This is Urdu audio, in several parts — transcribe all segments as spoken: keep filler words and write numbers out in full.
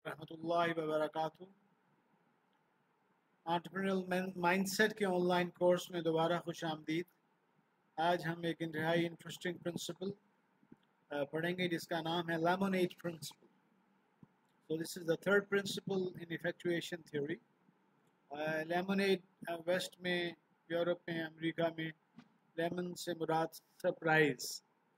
रहमतुल्लाहि व बरकातुहू। एंटरप्रेन्योरियल माइंडसेट के ऑनलाइन कोर्स में दोबारा खुश आमदीद। आज हम एक इंतहाई इंटरेस्टिंग प्रिंसिपल पढ़ेंगे जिसका नाम है lemonade principle. So this is the third principle in effectuation theory. Lemonade west में, यूरोप में, अमेरिका में लेमन से मुराद सरप्राइज।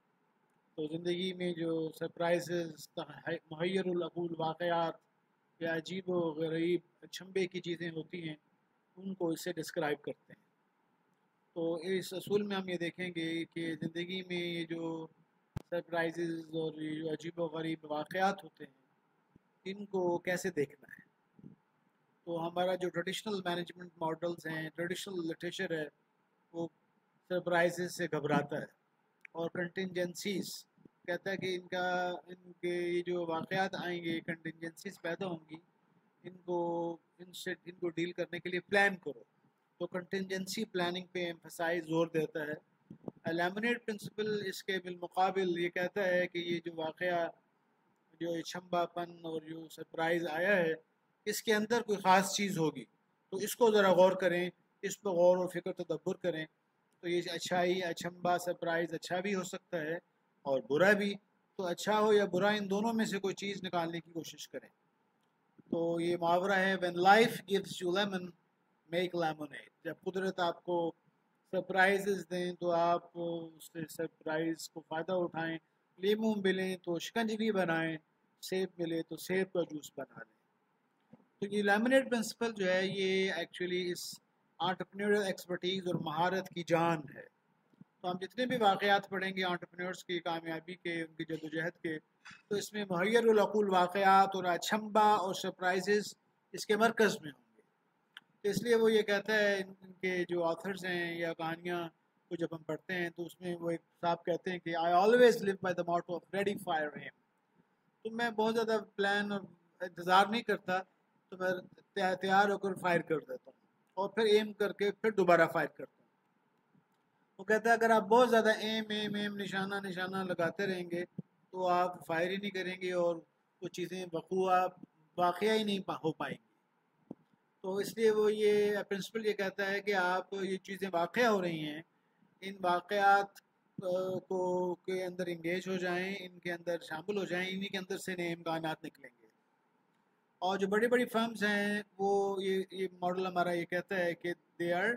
तो ज़िंदगी में जो सरप्राइजेस, मुहय्यरुल अक़ूल वाक़यात या अजीब व गरीब अचंभे की चीज़ें होती हैं, उनको इससे डिस्क्राइब करते हैं। तो इस असूल में हम ये देखेंगे कि ज़िंदगी में ये जो सरप्राइजेस और ये जो अजीब व गरीब वाक़यात होते हैं, इनको कैसे देखना है। तो हमारा जो ट्रेडिशनल मैनेजमेंट मॉडल्स हैं, ट्रेडिशनल लिटरेचर है, वो सरप्राइजेस से घबराता है और कंटिजेंसीज कहता है कि इनका इनके ये जो वाक़यात आएंगे, कंटिजेंसीज पैदा होंगी, इनको इनसे इनको डील करने के लिए प्लान करो। तो कंटिजेंसी प्लानिंग पे एम्फसाइज जोर देता है। लेमोनेड प्रिंसिपल इसके बिलमुकाबिल ये कहता है कि ये जो वाक़या, जो अचंभापन और जो सरप्राइज़ आया है, इसके अंदर कोई ख़ास चीज़ होगी, तो इसको ज़रा गौर करें, इस पर गौर और फिक्र तदब्बर करें। तो ये अच्छाई, अचंभा, सरप्राइज़ अच्छा भी हो सकता है और बुरा भी। तो अच्छा हो या बुरा, इन दोनों में से कोई चीज़ निकालने की कोशिश करें। तो ये मुहावरा है, when life gives you lemon make lemonade. जब कुदरत आपको सरप्राइजेस दें तो आप उससे सरप्राइज को फ़ायदा उठाएं। लीमू मिलें तो शिकंजी बनाएं, सेब मिले तो सेब का जूस बना लें। तो ये लेमोनेड प्रिंसिपल जो है, ये एक्चुअली इस एंटरप्रेन्योरियल एक्सपर्टीज़ और महारत की जान है। तो हम जितने भी वाक़यात पढ़ेंगे एंटरप्रेन्योर्स की कामयाबी के, उनकी जदोजहद के, तो इसमें मुहय्यरुल अक़ूल वाक़यात और अचंभा और सरप्राइजेस इसके मरकज़ में होंगे। तो इसलिए वो ये कहता है, इनके जो ऑथर्स हैं या कहानियाँ को जब हम पढ़ते हैं तो उसमें वो एक साहब कहते हैं कि I always live by the motto of ready fire aim. तो मैं बहुत ज़्यादा प्लान और इंतज़ार नहीं करता, तो मैं तैयार होकर फायर कर देता हूँ और फिर एम करके फिर दोबारा फायर करता हूँ। वो कहता है अगर आप बहुत ज़्यादा एम एम एम निशाना निशाना लगाते रहेंगे तो आप फायर ही नहीं करेंगे और वो चीज़ें वक़ूआ वाक़या ही नहीं हो पाएंगी। तो इसलिए वो ये प्रिंसिपल ये कहता है कि आप ये चीज़ें वाक़या हो रही हैं, इन वाक़यात को के अंदर इंगेज हो जाएं, इनके अंदर शामिल हो जाएं, इन्हीं के अंदर से नए इम्कानात निकलेंगे। और जो बड़ी बड़ी फर्म्स हैं, वो ये ये मॉडल हमारा ये कहता है कि दे आर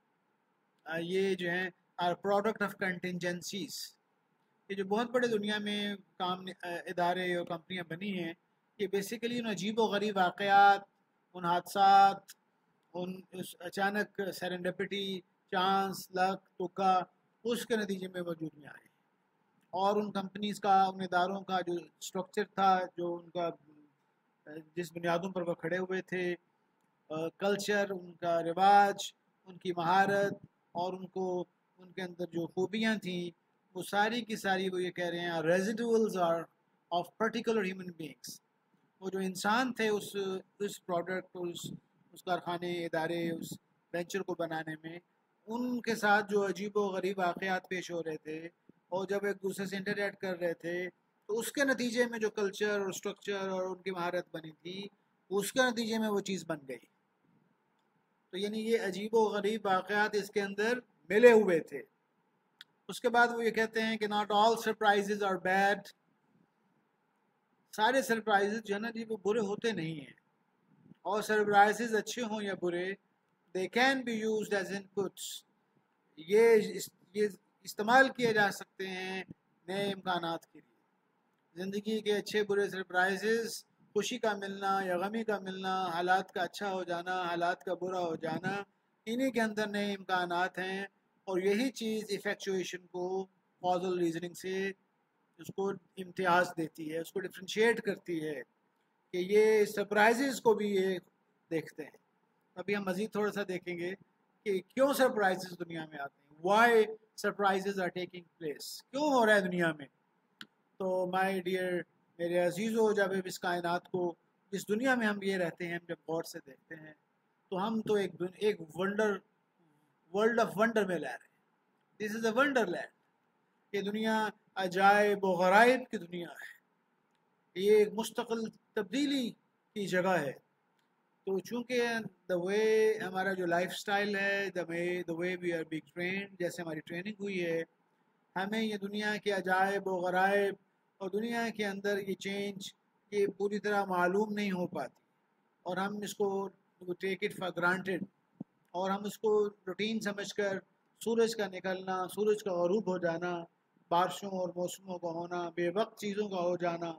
ये जो हैं आर प्रोडक्ट ऑफ कंटिजेंसीज। ये जो बहुत बड़े दुनिया में काम इदारे और कंपनियां बनी हैं, ये बेसिकली उन अजीब व गरीब वाक़यात, उन हादसात, उन उस अचानक सेरेंडिपिटी, चांस, लक, तुक्का, उसके नतीजे में वजूद में आए। और उन कंपनीज़ का, उन इदारों का जो स्ट्रक्चर था, जो उनका जिस बुनियादों पर वह खड़े हुए थे, कल्चर, उनका रिवाज, उनकी महारत और उनको उनके अंदर जो खूबियाँ थी, वो सारी की सारी वो ये कह रहे हैं residuals are of particular human beings. वो जो इंसान थे उस उस प्रोडक्ट, उस उस कारखाने, इदारे, उस वेंचर को बनाने में, उनके साथ जो अजीब व गरीब वाक़यात पेश हो रहे थे और जब एक दूसरे से इंटरैक्ट कर रहे थे, तो उसके नतीजे में जो कल्चर और स्ट्रक्चर और उनकी महारत बनी थी, उसके नतीजे में वो चीज़ बन गई। तो यानी ये अजीब व गरीब वाक़यात इसके अंदर मिले हुए थे। उसके बाद वो ये कहते हैं कि not all surprises are bad. सारे सरप्राइजेज जो है ना जी, वो बुरे होते नहीं हैं। और सरप्राइजेज अच्छे हों या बुरे, they can be used as inputs. ये ये इस्तेमाल किए जा सकते हैं नए इम्कानात के लिए। ज़िंदगी के अच्छे बुरे सरप्राइजेज, खुशी का मिलना या गमी का मिलना, हालात का अच्छा हो जाना, हालात का बुरा हो जाना, इन्हीं के अंदर नए इम्कानात हैं। और यही चीज़ इफेक्चुएशन को कॉजल रीजनिंग से उसको इम्तियाज़ देती है, उसको डिफ्रेंशिएट करती है कि ये सरप्राइजेज़ को भी ये देखते हैं। अभी हम मज़ीद थोड़ा सा देखेंगे कि क्यों सरप्राइजेज़ दुनिया में आते हैं, why surprises are taking place, क्यों हो रहा है दुनिया में। तो माय डियर, मेरे अजीज़ों, जब इस कायनात को, जिस दुनिया में हम ये रहते हैं, हम जब गौर से देखते हैं तो हम तो एक एक वंडर वर्ल्ड ऑफ वंडर में रह रहे हैं। This is a wonderland. ये दुनिया अजायब व गराइब की दुनिया है। ये एक मुस्तकिल तब्दीली کی جگہ ہے. تو چونکہ دا وے ہمارا جو لائف سٹائل ہے, the way the way we are being trained, جیسے ہماری ٹریننگ ہوئی ہے, ہمیں یہ دنیا کے عجائب و غرائب اور دنیا کے اندر یہ چینج یہ پوری طرح معلوم نہیں ہو پاتی, اور ہم اس کو ٹیک اٹ فار گرانٹیڈ, اور ہم اس کو روٹین سمجھ کر سورج کا نکلنا, سورج کا غروب ہو جانا, بارشوں اور موسموں کا ہونا, بے وقت چیزوں کا ہو جانا,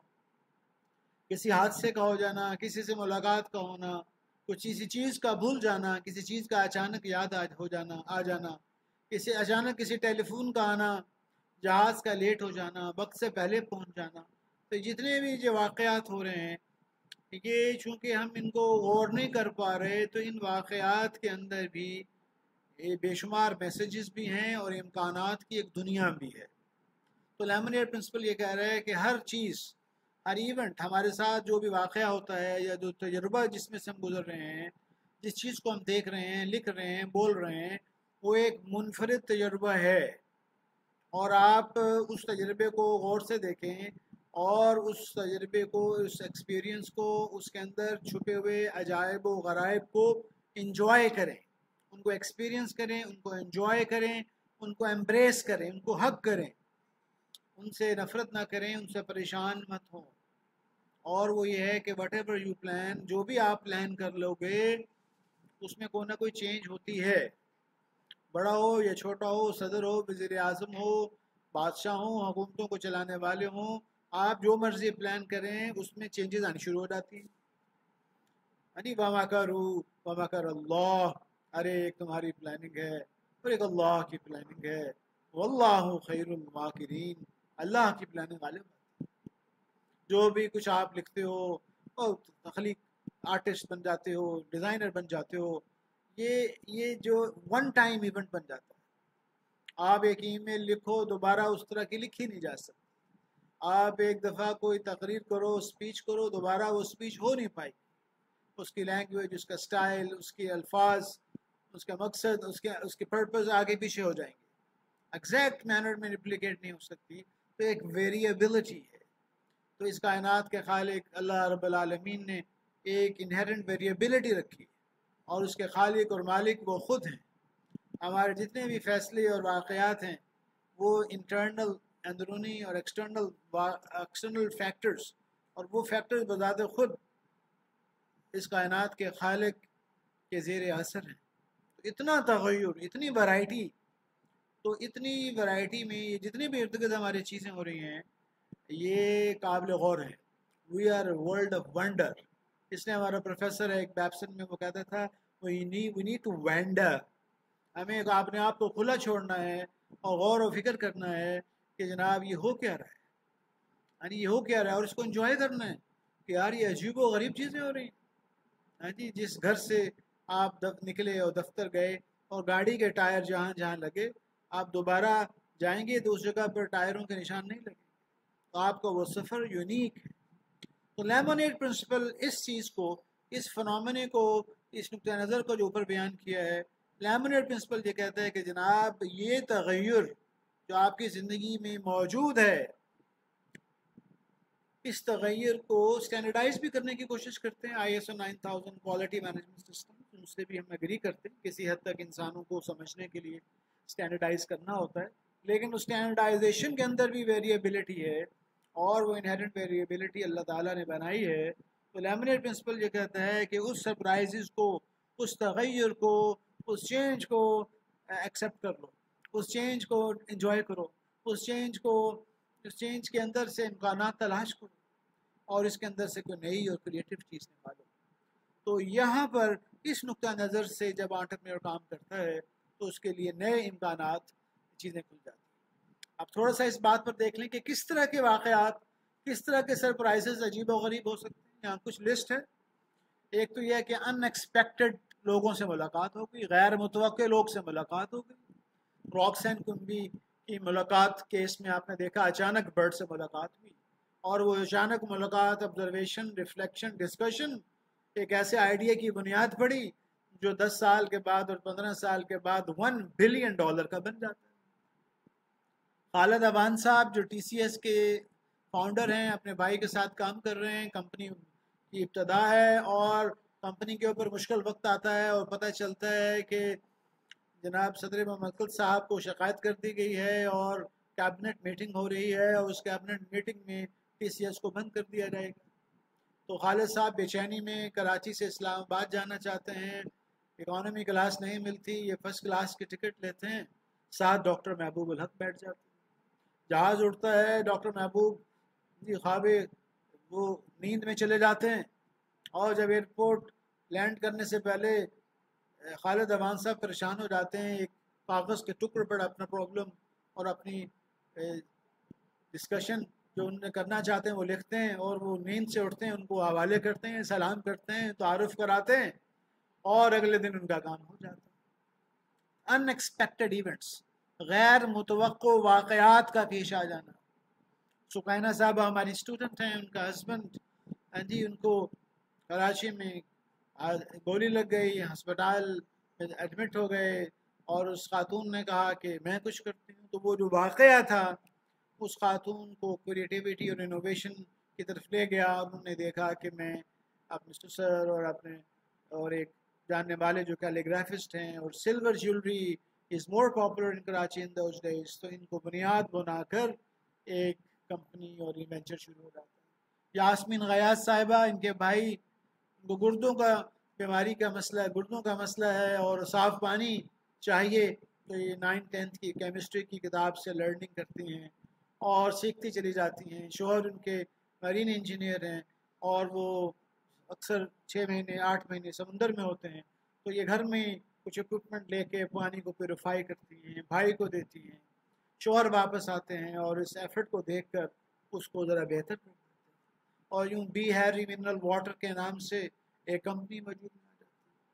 کسی حادثے کا ہو جانا, کسی سے ملاقات کا ہونا, کچھ کسی چیز کا بھول جانا, کسی چیز کا اچانک یاد ہو جانا آ جانا, کسی اچانک کسی ٹیلی فون کا آنا, جہاز کا لیٹ ہو جانا, وقت سے پہلے پہنچ جانا. تو جتنے بھی جو واقعات ہو رہے ہیں یہ چونکہ ہم ان کو غور نہیں کر پا رہے, تو ان واقعات کے اندر بھی بے شمار میسیجز بھی ہیں اور امکانات کی ایک دنیا بھی ہے. تو لیمنیٹ پرنسپل یہ کہہ رہا ہے کہ ہر چیز, ہر ایونٹ, ہمارے ساتھ جو بھی واقعہ ہوتا ہے یا جو تجربہ جس میں سے ہم گزر رہے ہیں, جس چیز کو ہم دیکھ رہے ہیں, لکھ رہے ہیں, بول رہے ہیں, وہ ایک منفرد تجربہ ہے. اور آپ اس تجربے کو غور سے دیکھیں اور اس تجربے کو, اس ایکسپیرینس کو, اس کے اندر چھپے ہوئے عجائب و غرائب کو انجوائے کریں, ان کو ایکسپیرینس کریں, ان کو انجوائے کریں, ان کو ایمبریس کریں, ان کو حق کریں, ان سے نفرت نہ کریں, ان سے پریشان مت ہوں. اور وہ یہ ہے کہ وٹ ایور یو پلان, جو بھی آپ پلان کر لو گے اس میں کوئی نہ کوئی چینج ہوتی ہے, بڑا ہو یا چھوٹا ہو, صدر ہو, وزیر اعظم ہو, بادشاہ ہوں, حکومتوں کو چلانے والے ہوں, آپ جو مرضی پلان کریں اس میں چینجز آنی شروع ہو جاتی ہیں. یعنی وما کرو وما کر اللہ, ارے ایک تمہاری پلاننگ ہے اور ایک اللہ کی پلاننگ ہے, واللہ خیر الماکرین, اللہ کی پلاننگ غالب. جو بھی کچھ آپ لکھتے ہو اور تخلیق آرٹسٹ بن جاتے ہو, ڈیزائنر بن جاتے ہو, یہ یہ جو ون ٹائم ایونٹ بن جاتا ہے. آپ ایک ای میل لکھو, دوبارہ اس طرح کی لکھی نہیں جا سکتی. آپ ایک دفعہ کوئی تقریر کرو, اسپیچ کرو, دوبارہ وہ اسپیچ ہو نہیں پائی. اس کی لینگویج, اس کا سٹائل, اس کے الفاظ, اس کا مقصد, اس کے اس کے پرپز آگے پیچھے ہو جائیں گے, ایگزیکٹ مینر میں ریپلیکیٹ نہیں ہو سکتی. تو ایک ویریبلٹی ہے. تو اس کائنات کے خالق اللہ رب العالمین نے ایک انہیرنٹ ویریبلٹی رکھی, اور اس کے خالق اور مالک وہ خود ہیں. ہمارے جتنے بھی فیصلے اور واقعات ہیں وہ انٹرنل, اندرونی اور ایکسٹرنل ایکسٹرنل فیکٹرز, اور وہ فیکٹرز بذات خود اس کائنات کے خالق کے زیر اثر ہیں. تو اتنا تغیر, اتنی ورائٹی, تو اتنی ورائٹی میں یہ جتنی بھی ارد گرد ہماری چیزیں ہو رہی ہیں یہ قابل غور ہے. We are world of wonder. اس نے ہمارا پروفیسر ہے ایک بیپسن میں, وہ کہتا تھا وی نیڈ ٹو وینڈر, ہمیں اپنے آپ کو کھلا چھوڑنا ہے اور غور و فکر کرنا ہے کہ جناب یہ ہو کیا رہا ہے, یعنی یہ ہو کیا رہا ہے, اور اس کو انجوائے کرنا ہے کہ یار یہ عجیب و غریب چیزیں ہو رہی ہیں. ہاں جی, جس گھر سے آپ نکلے اور دفتر گئے اور گاڑی کے ٹائر جہاں جہاں لگے, آپ دوبارہ جائیں گے تو اس جگہ پر ٹائروں کے نشان نہیں لگے, تو آپ کا وہ سفر یونیک ہے. تو لیمونیڈ پرنسپل اس چیز کو, اس فنومنے کو, اس نقطہ نظر کو جو اوپر بیان کیا ہے, لیمونیڈ پرنسپل یہ کہتا ہے کہ جناب یہ تغیر جو آپ کی زندگی میں موجود ہے, اس تغیر کو اسٹینڈرڈائز بھی کرنے کی کوشش کرتے ہیں. I S O nine thousand quality management system, ان سے بھی ہم ایگری کرتے ہیں, کسی حد تک انسانوں کو سمجھنے کے لیے اسٹینڈرڈائز کرنا ہوتا ہے, لیکن اس اسٹینڈرڈائزیشن کے اندر بھی ویریبلٹی ہے, اور وہ انہیرنٹ ویریبلٹی اللہ تعالیٰ نے بنائی ہے. تو لیمنیٹ پرنسپل یہ کہتا ہے کہ اس سرپرائزز کو, اس تغیر کو, اس چینج کو ایکسیپٹ کر لو, اس چینج کو انجوائے کرو, اس چینج کو, اس چینج کے اندر سے امکانات تلاش کرو, اور اس کے اندر سے کوئی نئی اور کریٹو چیز نکالو. تو یہاں پر اس نقطہ نظر سے جب انٹرپرینور کام کرتا ہے تو اس کے لیے نئے امکانات, چیزیں کھل جاتی ہیں. اب تھوڑا سا اس بات پر دیکھ لیں کہ کس طرح کے واقعات, کس طرح کے سرپرائزز عجیب و غریب ہو سکتے ہیں. یہاں کچھ لسٹ ہے. ایک تو یہ ہے کہ ان ایکسپیکٹڈ لوگوں سے ملاقات ہو گئی, غیر متوقع لوگ سے ملاقات ہو گئی. راکسین کنبی کی ملاقات کیس میں آپ نے دیکھا اچانک برڈ سے ملاقات ہوئی, اور وہ اچانک ملاقات, آبزرویشن, ریفلیکشن, ڈسکشن ایک ایسے آئیڈیا کی بنیاد پڑی جو دس سال کے بعد اور پندرہ سال کے بعد ون بلین ڈالر کا بن جاتا ہے. خالد ابان صاحب جو ٹی سی ایس کے فاؤنڈر ہیں, اپنے بھائی کے ساتھ کام کر رہے ہیں, کمپنی کی ابتدا ہے اور کمپنی کے اوپر مشکل وقت آتا ہے اور پتہ چلتا ہے کہ جناب صدر مملکت صاحب کو شکایت کر دی گئی ہے اور کیبنٹ میٹنگ ہو رہی ہے اور اس کیبنٹ میٹنگ میں ٹی سی ایس کو بند کر دیا جائے گا. تو خالد صاحب بے چینی میں کراچی سے اسلام آباد جانا چاہتے ہیں. اکانومی کلاس نہیں ملتی, یہ فرسٹ کلاس کی ٹکٹ لیتے ہیں. ساتھ ڈاکٹر محبوب الحق بیٹھ جاتے ہیں. جہاز اڑتا ہے, ڈاکٹر محبوب جی خواب وہ نیند میں چلے جاتے ہیں اور جب ایئرپورٹ لینڈ کرنے سے پہلے خالد امان صاحب پریشان ہو جاتے ہیں. ایک کاغذ کے ٹکڑے پر اپنا پرابلم اور اپنی ڈسکشن جو انہوں نے کرنا چاہتے ہیں وہ لکھتے ہیں اور وہ نیند سے اٹھتے ہیں, ان کو حوالے کرتے ہیں, سلام کرتے ہیں, تعارف کراتے ہیں اور اگلے دن ان کا کام ہو جاتا ہے. ان ایکسپیکٹڈ ایونٹس, غیر متوقع واقعات کا پیش آ جانا. سکینہ صاحبہ ہماری اسٹوڈنٹ ہیں, ان کا ہسبینڈ جی ان کو کراچی میں گولی لگ گئی, ہسپتال میں ایڈمٹ ہو گئے اور اس خاتون نے کہا کہ میں کچھ کرتی ہوں. تو وہ جو واقعہ تھا اس خاتون کو کریٹیویٹی اور انوویشن کی طرف لے گیا. انہوں نے دیکھا کہ میں اپنے سسر اور اپنے اور ایک جاننے والے جو کیلیگرافسٹ ہیں, اور silver jewellery is more popular in Karachi in those days, تو ان کو بنیاد بنا کر ایک کمپنی اور یہ وینچر شروع ہو جاتا ہے. یاسمین غیاث صاحبہ, ان کے بھائی کو گردوں کا بیماری کا مسئلہ ہے, گردوں کا مسئلہ ہے اور صاف پانی چاہیے, تو یہ نائن ٹینتھ کی کیمسٹری کی کتاب سے لرننگ کرتی ہیں اور سیکھتی چلی جاتی ہیں. شوہر ان کے میرین انجینئر ہیں اور وہ اکثر چھ مہینے آٹھ مہینے سمندر میں ہوتے ہیں, تو یہ گھر میں کچھ اکوپمنٹ لے کے پانی کو پیوریفائی کرتی ہیں, بھائی کو دیتی ہیں. شوہر واپس آتے ہیں اور اس ایفرٹ کو دیکھ کر اس کو ذرا بہتر کر دیتے ہیں, اور یوں بی ہیری منرل واٹر کے نام سے ایک کمپنی موجود میں آ جاتی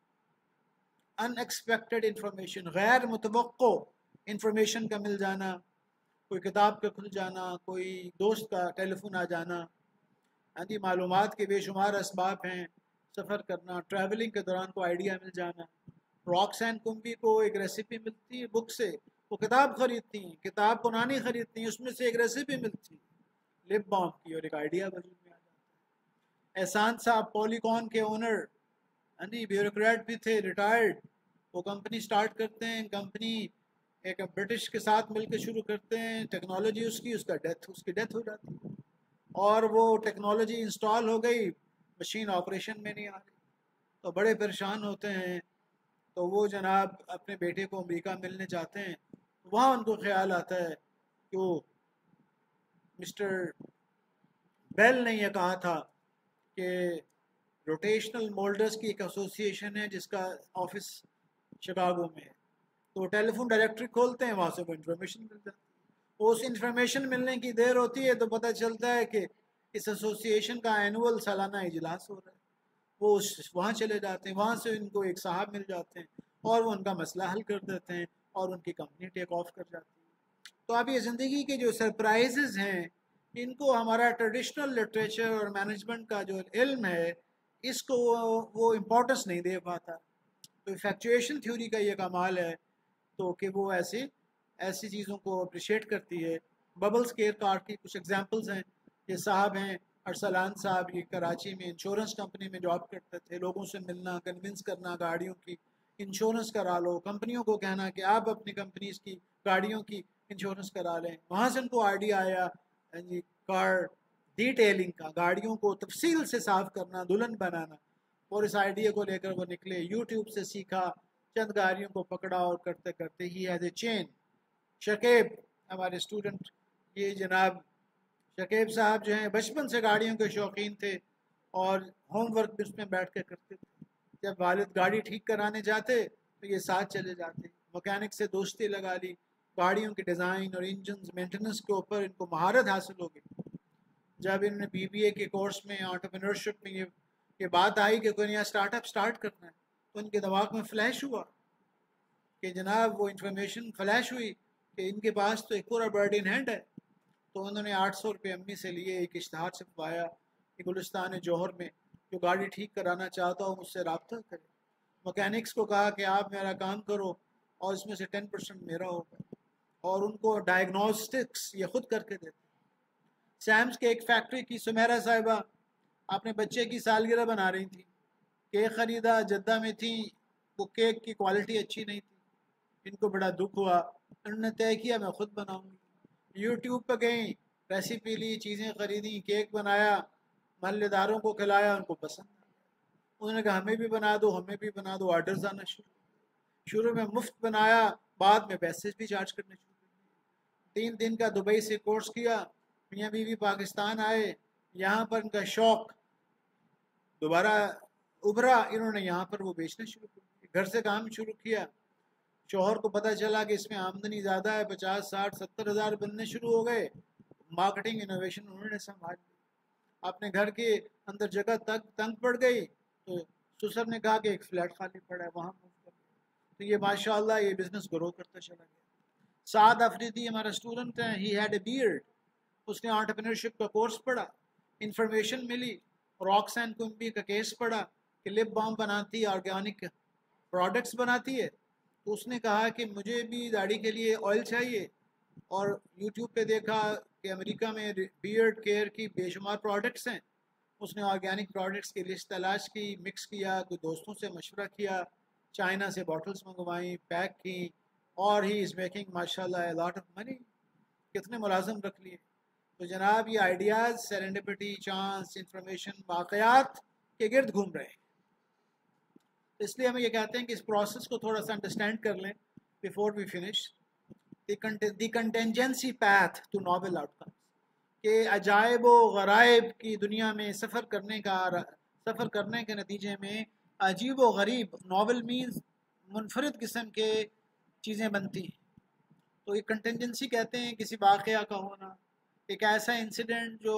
ہے. ان ایکسپیکٹڈ انفارمیشن, غیر متوقع انفارمیشن کا مل جانا, کوئی کتاب کا کھل جانا, کوئی دوست کا ٹیلی فون آ جانا. ہاں جی, معلومات کے بے شمار اسباب ہیں, سفر کرنا, ٹریولنگ کے دوران کو آئیڈیا مل جانا. راکسین کمبی کو ایک ریسیپی ملتی ہے بک سے, وہ کتاب خریدتی ہیں, کتاب قرآنی خریدتی ہیں, اس میں سے ایک ریسیپی ملتی ہے لپ بام کی اور ایک آئیڈیا وجود میں آ جاتا ہے. احسان صاحب پولیکون کے اونر, ہاں جی بیوروکریٹ بھی تھے, ریٹائرڈ, وہ کمپنی سٹارٹ کرتے ہیں. کمپنی ایک برٹش کے ساتھ مل کے شروع کرتے ہیں, ٹیکنالوجی اس کی اس کا ڈیتھ اس کی ڈیتھ ہو جاتی ہے اور وہ ٹیکنالوجی انسٹال ہو گئی, مشین آپریشن میں نہیں آ رہی, تو بڑے پریشان ہوتے ہیں. تو وہ جناب اپنے بیٹے کو امریکہ ملنے چاہتے ہیں. وہاں ان کو خیال آتا ہے کہ وہ مسٹر بیل نے یہ کہا تھا کہ روٹیشنل مولڈرز کی ایک ایسوسیشن ہے جس کا آفس شکاگو میں ہے, تو ٹیلی فون ڈائریکٹری کھولتے ہیں, وہاں سے وہ انفارمیشن مل جاتی ہے. اس انفارمیشن ملنے کی دیر ہوتی ہے تو پتہ چلتا ہے کہ اس ایسوسیشن کا اینول سالانہ اجلاس ہو رہا ہے. وہ وہاں چلے جاتے ہیں, وہاں سے ان کو ایک صاحب مل جاتے ہیں اور وہ ان کا مسئلہ حل کر دیتے ہیں اور ان کی کمپنی ٹیک آف کر جاتی ہے. تو اب یہ زندگی کے جو سرپرائزز ہیں, ان کو ہمارا ٹریڈیشنل لٹریچر اور مینجمنٹ کا جو علم ہے اس کو وہ امپورٹنس نہیں دے پاتا. تو ایفیکچویشن تھیوری کا یہ کمال ہے تو کہ وہ ایسی ایسی چیزوں کو اپریشیٹ کرتی ہے. ببل اسکیئر کارڈ کی کچھ ایگزامپلز ہیں. یہ صاحب ہیں ارسلان صاحب, یہ کراچی میں انشورنس کمپنی میں جاب کرتے تھے. لوگوں سے ملنا, کنونس کرنا گاڑیوں کی انشورنس کرا لو, کمپنیوں کو کہنا کہ آپ اپنی کمپنیز کی گاڑیوں کی انشورنس کرا لیں. وہاں سے ان کو آئیڈیا آیا جی کار ڈیٹیلنگ کا, گاڑیوں کو تفصیل سے صاف کرنا, دلہن بنانا, اور اس آئیڈیا کو لے کر وہ نکلے. یوٹیوب سے سیکھا, چند گاڑیوں کو پکڑا اور کرتے کرتے ہی ایز اے چین. شکیب ہمارے اسٹوڈنٹ, یہ جناب شکیب صاحب جو ہیں بچپن سے گاڑیوں کے شوقین تھے اور ہوم ورک بھی اس میں بیٹھ کے کرتے تھے. جب والد گاڑی ٹھیک کرانے جاتے تو یہ ساتھ چلے جاتے. مکینک سے دوستی لگا لی, گاڑیوں کے ڈیزائن اور انجنز مینٹیننس کے اوپر ان کو مہارت حاصل ہو گئی. جب ان نے بی بی اے کے کورس میں انٹرپرینورشپ میں یہ یہ بات آئی کہ کوئی نیا اسٹارٹ اپ اسٹارٹ کرنا ہے, تو ان کے دماغ میں فلیش ہوا کہ جناب وہ انفارمیشن فلیش ہوئی کہ ان کے پاس تو ایک پورا برڈ ان ہینڈ ہے. تو انہوں نے آٹھ سو روپے امی سے لیے, ایک اشتہار چھپوایا کہ گلستان جوہر میں جو گاڑی ٹھیک کرانا چاہتا ہو مجھ سے رابطہ کرے. مکینکس کو کہا کہ آپ میرا کام کرو اور اس میں سے ٹین پرسینٹ میرا ہوگا, اور ان کو ڈائگنوسٹکس یہ خود کر کے دیتے. سیمس کے ایک فیکٹری کی سمیرا صاحبہ اپنے بچے کی سالگرہ بنا رہی تھی، کیک خریدا، جدہ میں تھی، وہ کیک کی کوالٹی اچھی نہیں تھی، ان کو بڑا دکھ ہوا، انہوں نے طے کیا میں خود بناؤں گی، یوٹیوب پہ گئیں، ریسیپی لی، چیزیں خریدیں، کیک بنایا، محلے داروں کو کھلایا، ان کو پسند آیا، انہوں نے کہا ہمیں بھی بنا دو، ہمیں بھی بنا دو، آرڈرز آنا شروع شروع میں مفت بنایا، بعد میں پیسے بھی چارج کرنے شروع کر دیے۔ تین دن کا دبئی سے کورس کیا، میاں بیوی پاکستان آئے، یہاں پر ان کا شوق دوبارہ ابھرا، انہوں نے یہاں پر وہ بیچنا شروع کر دیا، گھر سے کام شروع کیا، شوہر کو پتہ چلا کہ اس میں آمدنی زیادہ ہے، پچاس ساٹھ ستر ہزار بننے شروع ہو گئے، مارکیٹنگ انوویشن انہوں نے سنبھال لی، اپنے گھر کے اندر جگہ تک تنگ پڑ گئی تو سسر نے کہا کہ ایک فلیٹ خالی پڑا ہے وہاں موو کر دو، تو یہ ماشاءاللہ یہ بزنس گرو کرتا چلا گیا۔ سعد افریدی ہمارا اسٹوڈنٹ ہے، ہی ہیڈ اے بیئرڈ، اس نے انٹرپرینورشپ کا کورس پڑھا، انفارمیشن ملی، راکس اینڈ کمبی کا کیس پڑھا کہ لپ بام بناتی ہے، آرگینک پروڈکٹس بناتی ہے، تو اس نے کہا کہ مجھے بھی داڑھی کے لیے آئل چاہیے، اور یوٹیوب پہ دیکھا کہ امریکہ میں بیئرڈ کیئر کی بے شمار پروڈکٹس ہیں، اس نے آرگینک پروڈکٹس کی لسٹ تلاش کی، مکس کیا، کوئی دوستوں سے مشورہ کیا، چائنا سے باٹلز منگوائیں، پیک کی، اور ہی از میکنگ ماشاء اللہ لاٹ آف منی، کتنے ملازم رکھ لیے۔ تو جناب یہ آئیڈیاز، سیرنڈپٹی، چانس، انفارمیشن، واقعات کے گرد گھوم رہے ہیں، اس لیے ہم یہ کہتے ہیں کہ اس پروسیس کو تھوڑا سا انڈرسٹینڈ کر لیں before we finish the contingency path to novel outcomes, کہ عجائب و غرائب کی دنیا میں سفر کرنے کا سفر کرنے کے نتیجے میں عجیب و غریب، ناول مینز منفرد قسم کے چیزیں بنتی ہیں، تو ایک کنٹینجنسی کہتے ہیں کسی واقعہ کا ہونا، ایک ایسا انسیڈنٹ جو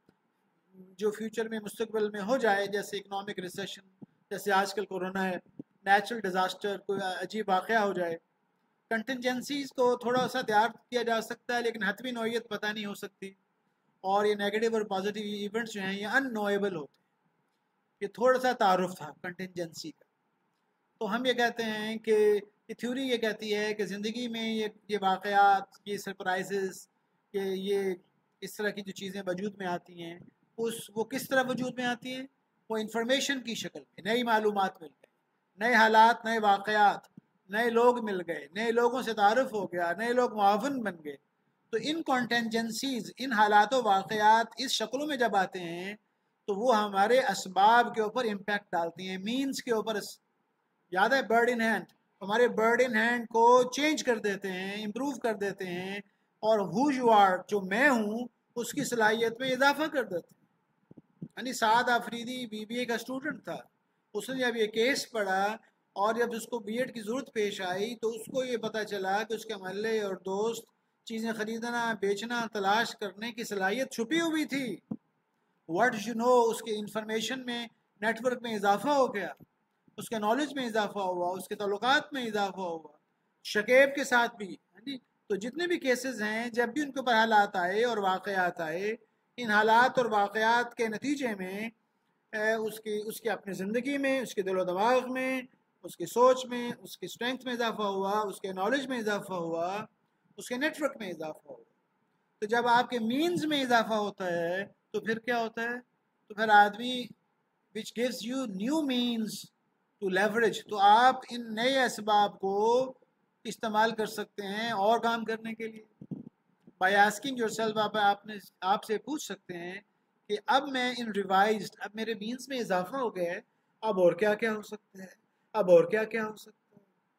جو فیوچر میں مستقبل میں ہو جائے، جیسے اکنامک ریسیشن، جیسے آج کل کورونا ہے، نیچرل ڈیزاسٹر، کوئی عجیب واقعہ ہو جائے۔ کنٹینجنسیز کو تھوڑا سا تیار کیا جا سکتا ہے، لیکن حتمی نوعیت پتہ نہیں ہو سکتی، اور یہ نیگیٹو اور پازیٹیو ایونٹس جو ہیں یہ ان نویبل ہوتے ہیں۔ یہ تھوڑا سا تعارف تھا کنٹینجنسی کا۔ تو ہم یہ کہتے ہیں کہ یہ تھیوری یہ کہتی ہے کہ زندگی میں یہ یہ واقعات، یہ سرپرائزز، کہ یہ اس طرح کی جو چیزیں وجود میں آتی ہیں، اس وہ کس طرح وجود میں آتی ہیں؟ وہ انفارمیشن کی شکل میں، نئی معلومات مل گئی، نئے حالات، نئے واقعات، نئے لوگ مل گئے، نئے لوگوں سے تعارف ہو گیا، نئے لوگ معاون بن گئے، تو ان کانٹینجنسیز، ان حالات و واقعات اس شکلوں میں جب آتے ہیں تو وہ ہمارے اسباب کے اوپر امپیکٹ ڈالتی ہیں، مینز کے اوپر، یاد ہے برڈ ان ہینڈ، ہمارے برڈ ان ہینڈ کو چینج کر دیتے ہیں، امپروو کر دیتے ہیں، اور ہو یو آر، جو میں ہوں، اس کی صلاحیت میں اضافہ کر دیتے ہیں۔ یعنی Saad Afridi B B A کا اسٹوڈنٹ تھا، اس نے جب یہ کیس پڑھا اور جب اس کو بی ایڈ کی ضرورت پیش آئی تو اس کو یہ پتہ چلا کہ اس کے محلے اور دوست چیزیں خریدنا، بیچنا، تلاش کرنے کی صلاحیت چھپی ہوئی تھی۔ واٹ یو نو، اس کے انفارمیشن میں، نیٹ ورک میں اضافہ ہو گیا، اس کے نالج میں اضافہ ہوا، اس کے تعلقات میں اضافہ ہوا، شکیب کے ساتھ بھی۔ تو جتنے بھی کیسز ہیں، جب بھی ان کے اوپر حالات آئے اور واقعات آئے، ان حالات اور واقعات کے نتیجے میں اس کی اس کی اپنی زندگی میں، اس کے دل و دماغ میں، اس کی سوچ میں، اس کی اسٹرینتھ میں اضافہ ہوا، اس کے نالج میں اضافہ ہوا، اس کے نیٹ ورک میں اضافہ ہوا۔ تو جب آپ کے مینز میں اضافہ ہوتا ہے تو پھر کیا ہوتا ہے؟ تو پھر آدمی which gives you new means to leverage، تو آپ ان نئے اسباب کو استعمال کر سکتے ہیں اور کام کرنے کے لیے۔ بائی آسکنگ یور سیلف، آپ آپ نے آپ سے پوچھ سکتے ہیں کہ اب میں ان ریوائزڈ، اب میرے مینس میں اضافہ ہو گیا ہے، اب اور کیا کیا ہو سکتا ہے، اب اور کیا کیا ہو سکتا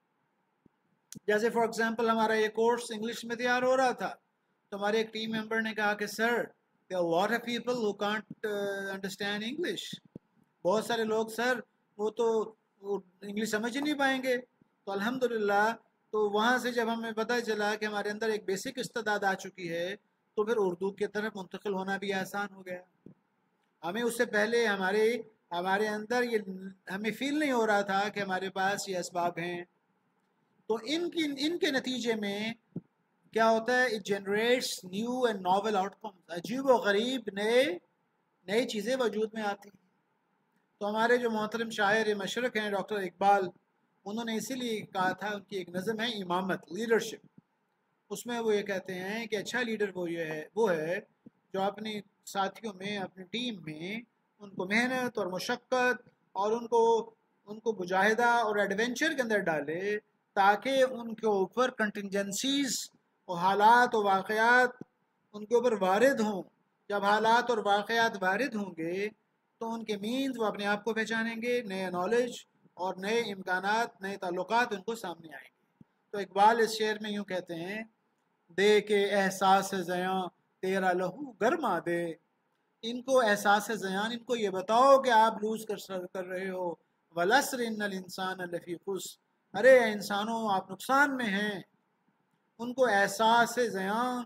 ہے۔ جیسے فار ایگزامپل ہمارا یہ کورس انگلش میں تیار ہو رہا تھا، تو ہمارے ایک ٹیم ممبر نے کہا کہ سر there are a lot of people who can't uh, understand English، بہت سارے لوگ سر وہ تو انگلش سمجھ ہی نہیں پائیں گے۔ تو الحمدللہ تو وہاں سے جب ہمیں پتہ چلا کہ ہمارے اندر ایک بیسک استعداد آ چکی ہے تو پھر اردو کی طرف منتقل ہونا بھی آسان ہو گیا۔ ہمیں اس سے پہلے ہمارے ہمارے اندر یہ ہمیں فیل نہیں ہو رہا تھا کہ ہمارے پاس یہ اسباب ہیں۔ تو ان کی ان کے نتیجے میں کیا ہوتا ہے؟ It generates new and novel outcomes, عجیب و غریب نئے نئی چیزیں وجود میں آتی ہیں۔ تو ہمارے جو محترم شاعر مشرق ہیں ڈاکٹر اقبال، انہوں نے اسی لیے کہا تھا، ان کی ایک نظم ہے امامت، لیڈرشپ، اس میں وہ یہ کہتے ہیں کہ اچھا لیڈر وہ یہ ہے وہ ہے جو اپنی ساتھیوں میں، اپنی ٹیم میں ان کو محنت اور مشقت اور ان کو ان کو مجاہدہ اور ایڈونچر کے اندر ڈالے تاکہ ان کے اوپر کنٹنجنسیز اور حالات و واقعات ان کے اوپر وارد ہوں. جب حالات اور واقعات وارد ہوں گے تو ان کے مینز وہ اپنے آپ کو پہچانیں گے، نئے نالج اور نئے امکانات، نئے تعلقات ان کو سامنے آئیں گے. تو اقبال اس شعر میں یوں کہتے ہیں، دے کے احساس زیاں تیرا لہو گرما دے. ان کو احساس زیان، ان کو یہ بتاؤ کہ آپ لوز کر کر رہے ہو. والعصر ان الانسان لفی خسر، ارے انسانوں آپ نقصان میں ہیں. ان کو احساس زیان،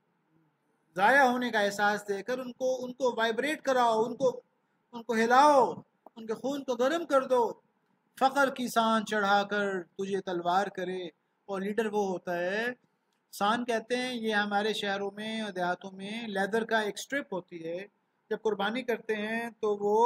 ضائع ہونے کا احساس دے کر ان کو ان کو وائبریٹ کراؤ، ان کو ان کو ہلاؤ، ان کے خون کو گرم کر دو. فقر کی سان چڑھا کر تجھے تلوار کرے. اور لیڈر وہ ہوتا ہے، سان کہتے ہیں، یہ ہمارے شہروں میں اور دیہاتوں میں لیدر کا ایک سٹرپ ہوتی ہے. جب قربانی کرتے ہیں تو وہ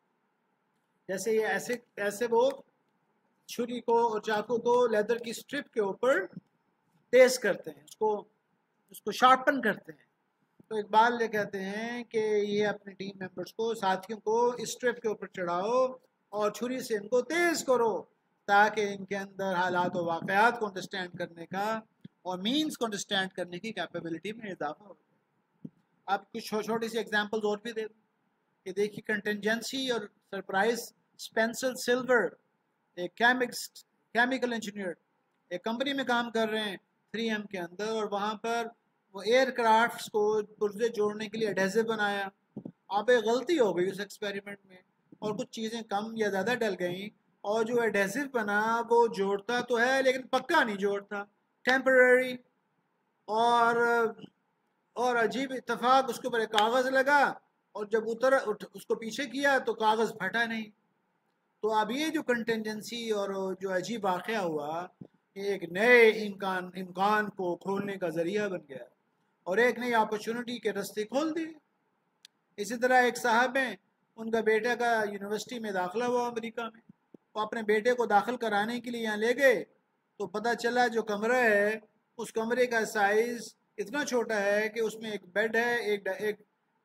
جیسے یہ ایسے ایسے وہ چھری کو اور چاقو کو لیدر کی سٹرپ کے اوپر تیز کرتے ہیں، اس کو اس کو شارپن کرتے ہیں. تو اقبال یہ کہتے ہیں کہ یہ اپنے ٹیم ممبرز کو، ساتھیوں کو اس سٹرپ کے اوپر چڑھاؤ اور چھری سے ان کو تیز کرو تاکہ ان کے اندر حالات و واقعات کو انڈرسٹینڈ کرنے کا اور مینز کو انڈرسٹینڈ کرنے کی کیپیبلٹی میں اضافہ ہو. آپ کچھ چھوٹی سی ایگزامپلز اور بھی دے دوں کہ دیکھیے کنٹنجنسی اور سرپرائز. اسپینسر سلور ایک کیمکس کیمیکل انجینئر ایک کمپنی میں کام کر رہے ہیں تھری ایم کے اندر، اور وہاں پر وہ ایئر کرافٹس کو پرزے جوڑنے کے لیے ایڈھیزو بنایا. اب ایک غلطی ہو گئی اس ایکسپیریمنٹ میں اور کچھ چیزیں کم یا زیادہ ڈل گئیں، اور جو ایڈھیزو بنا وہ جوڑتا تو ہے لیکن پکا نہیں جوڑتا، ٹیمپرری. اور اور عجیب اتفاق، اس کے اوپر ایک کاغذ لگا اور جب اتر اس کو پیچھے کیا تو کاغذ پھٹا نہیں. تو اب یہ جو کنٹینجنسی اور جو عجیب واقعہ ہوا، یہ ایک نئے امکان امکان کو کھولنے کا ذریعہ بن گیا اور ایک نئی اپرچونٹی کے رستے کھول دیے. اسی طرح ایک صاحب ہیں، ان کا بیٹا کا یونیورسٹی میں داخلہ ہوا امریکہ میں. وہ اپنے بیٹے کو داخل کرانے کے لیے یہاں لے گئے تو پتہ چلا جو کمرہ ہے اس کمرے کا سائز اتنا چھوٹا ہے کہ اس میں ایک بیڈ ہے، ایک ایک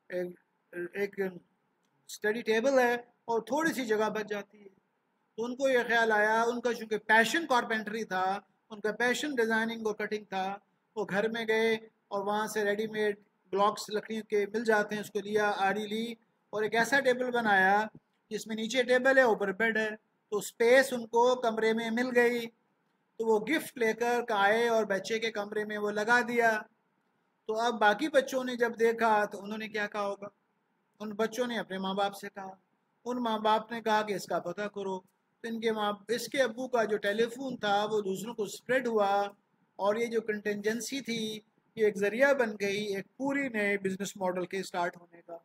ایک اسٹڈی ٹیبل ہے اور تھوڑی سی جگہ بچ جاتی ہے. تو ان کو یہ خیال آیا، ان کا چونکہ پیشن کارپینٹری تھا، ان کا پیشن ڈیزائننگ اور کٹنگ تھا، وہ گھر میں گئے اور وہاں سے ریڈی میڈ بلاکس لکڑی کے مل جاتے ہیں، اس کو لیا، آری لی اور ایک ایسا ٹیبل بنایا جس میں نیچے ٹیبل ہے اوپر بیڈ ہے. تو سپیس ان کو کمرے میں مل گئی. تو وہ گفٹ لے کر آئے اور بچے کے کمرے میں وہ لگا دیا. تو اب باقی بچوں نے جب دیکھا تو انہوں نے کیا کہا ہوگا؟ ان بچوں نے اپنے ماں باپ سے کہا، ان ماں باپ نے کہا کہ اس کا پتہ کرو. تو ان کے ماں اس کے ابو کا جو ٹیلی فون تھا وہ دوسروں کو سپریڈ ہوا اور یہ جو کنٹینجنسی تھی یہ ایک ذریعہ بن گئی ایک پوری نئے بزنس ماڈل کے سٹارٹ ہونے کا.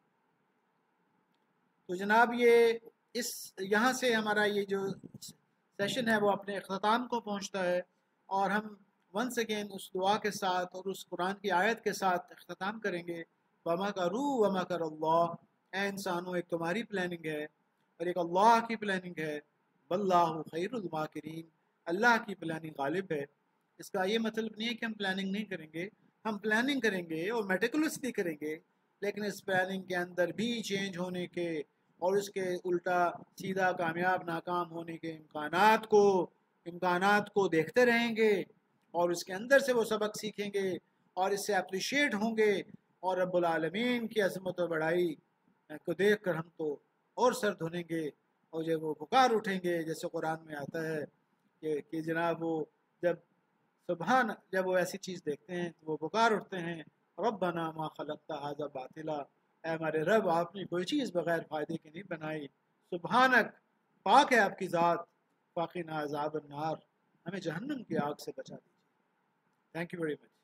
تو جناب یہ اس یہاں سے ہمارا یہ جو سیشن ہے وہ اپنے اختتام کو پہنچتا ہے، اور ہم ونس اگین اس دعا کے ساتھ اور اس قرآن کی آیت کے ساتھ اختتام کریں گے. وَمَا كَرُوا وَمَا كَرَ اللَّهُ، اے انسانوں ایک تمہاری پلاننگ ہے اور ایک اللہ کی پلاننگ ہے. وَاللَّهُ خَيْرُ الْمَاكِرِينَ، اللہ کی پلاننگ غالب ہے. اس کا یہ مطلب نہیں ہے کہ ہم پلاننگ نہیں کریں گے، ہم پلاننگ کریں گے اور میٹیکولسلی کریں گے، لیکن اس پلاننگ کے اندر بھی چینج ہونے کے اور اس کے الٹا سیدھا کامیاب ناکام ہونے کے امکانات کو امکانات کو دیکھتے رہیں گے اور اس کے اندر سے وہ سبق سیکھیں گے اور اس سے اپریشیٹ ہوں گے، اور رب العالمین کی عظمت و بڑائی کو دیکھ کر ہم تو اور سر دھونیں گے اور جب وہ پکار اٹھیں گے جیسے قرآن میں آتا ہے کہ, کہ جناب وہ جب سبحان جب وہ ایسی چیز دیکھتے ہیں تو وہ پکار اٹھتے ہیں، ربنا ما خلقت ھذا باطلا، اے ہمارے رب آپ نے کوئی چیز بغیر فائدے کی نہیں بنائی. سبحانک، پاک ہے آپ کی ذات، فقنا عذاب النار، ہمیں جہنم کی آگ سے بچا دیجیے. Thank you very much.